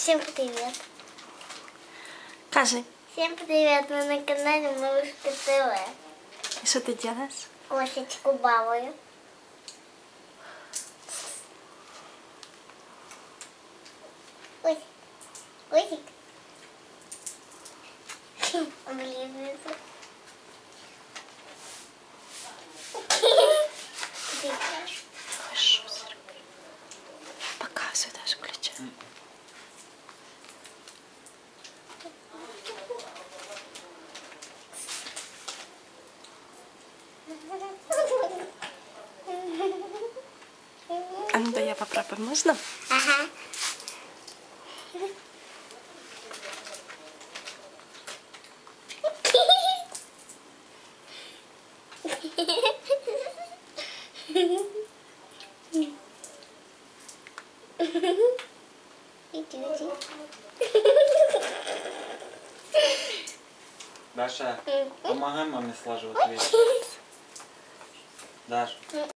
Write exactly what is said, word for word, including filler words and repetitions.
Всем привет. Кажи. Всем привет, мы на канале Малышка ТВ. И что ты делаешь? Кошечку балую. Ой, Косик. Облизывается. Хорошо, Серега. Показывай даже, включай. А ну да я попробую, можно? Ага. Даша, помогай маме слаживать вещи. Даш.